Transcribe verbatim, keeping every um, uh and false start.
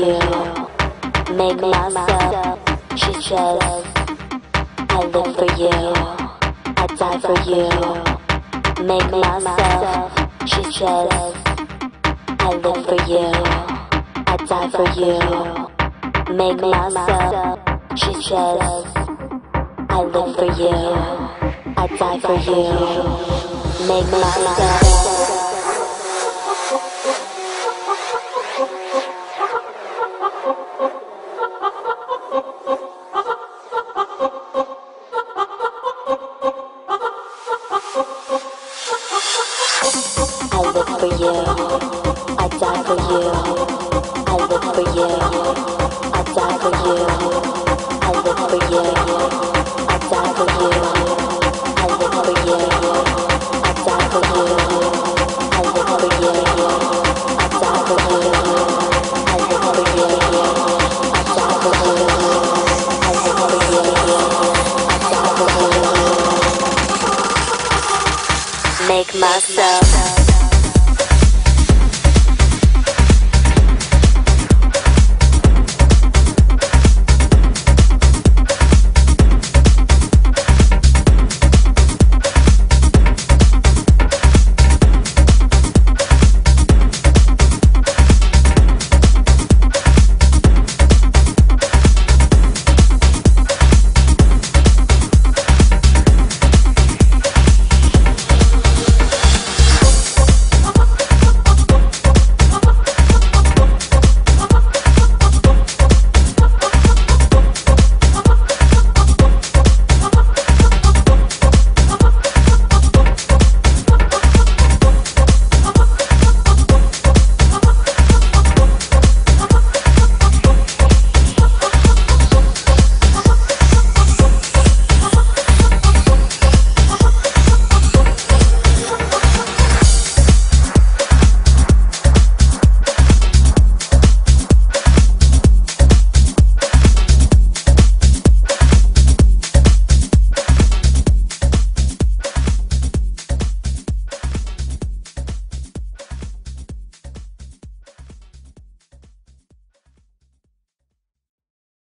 you. Make myself. She says, I live for you. I die for you. Make myself. She says, I live for you. I die for you. Make myself. She says, I live for you. I die for you. Make myself. I live for you. I die for you. I live for you. I die for you. I live for you. I die for you. I live for you. I die for you. I live for you. I die for you. I live for you. I die for you. I live for you. I die for you. Make myself.